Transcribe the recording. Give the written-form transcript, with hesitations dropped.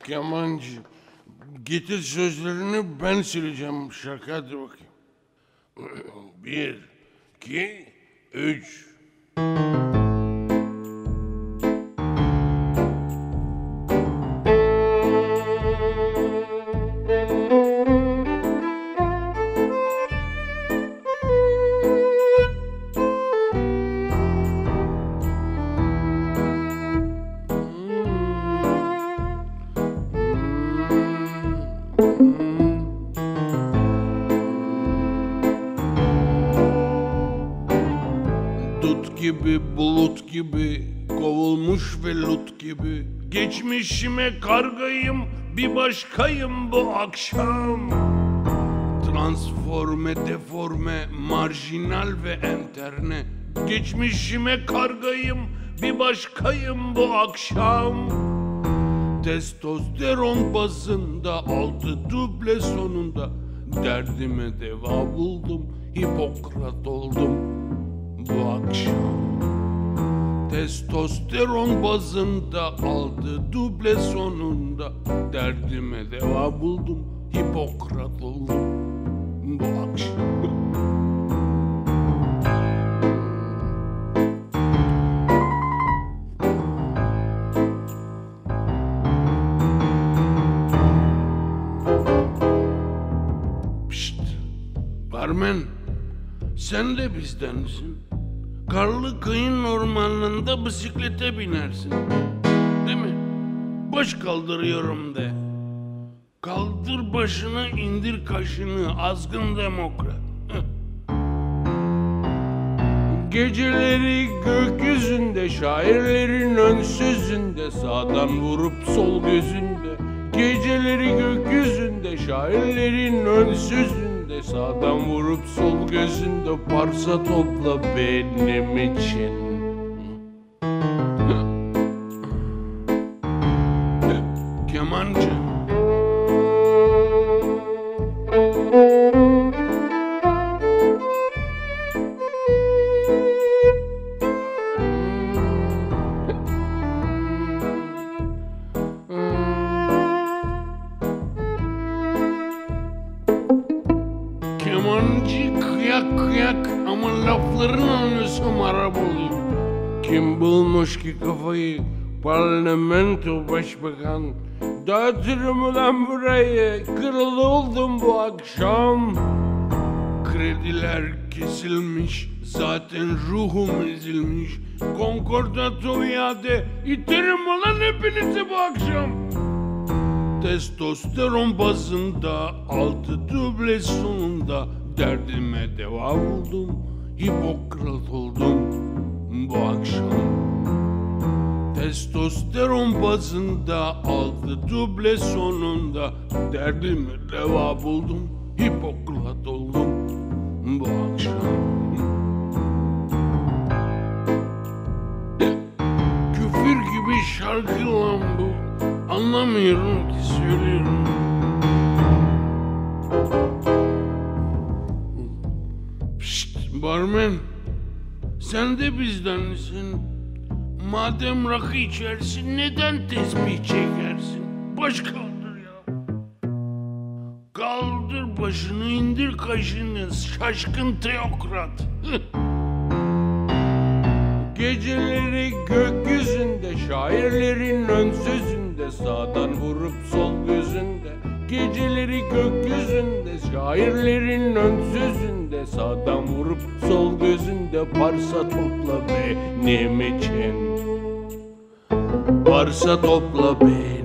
Kemancı, getir sözlerini, ben sileceğim şarkı, hadi bakayım. 1, 2, 3. Dut gibi, bulut gibi, kovulmuş velut gibi, geçmişime kargayım, bir başkayım bu akşam. Transforme, deforme, marjinal ve enterne, geçmişime kargayım, bir başkayım bu akşam. Testosteron bazında, altı duble sonunda, derdime deva buldum, Hipokrat oldum bu akşam. Testosteron bazında, altı duble sonunda, derdime deva buldum, Hipokrat oldum bu akşam. Barmen, sen de bizdensin. Karlı kıyın ormanında bisiklete binersin, değil mi? Baş kaldırıyorum de. Kaldır başını, indir kaşını, azgın demokrat. Geceleri gökyüzünde, şairlerin ön sözünde, sağdan vurup sol gözünde. Geceleri gökyüzünde, şairlerin ön sözünde, sağdan vurup sol gözünde, parça topla benim için. Kemancı. Kemancı kıyak kıyak ama lafların anlıyorsam Arap olayım. Kim bulmuş ki kafayı, parlamento başbakan? Dağıtırım ulan burayı, kırıldı oldum bu akşam. Krediler kesilmiş, zaten ruhum ezilmiş. Konkordato iade, iterim ulan hepinizi bu akşam. Testosteron bazında, altı duble sonunda, derdime deva buldum, Hipokrat oldum bu akşam. Testosteron bazında, altı duble sonunda, derdime deva buldum, Hipokrat oldum bu akşam. Küfür gibi şarkı lan bu. Anlamıyorum ki söylüyorum. Pişt, barmen, sen de bizdensin. Madem rakı içersin, neden tesbih çekersin? Baş kaldır ya. Kaldır başını, indir kaşını, şaşkın teokrat. Geceleri gökyüzünde, şairlerin ön sözünde, sağdan vurup sol gözünde. Geceleri gökyüzünde, şairlerin ön sözünde, sağdan vurup sol gözünde, parça topla benim için. Parça topla benim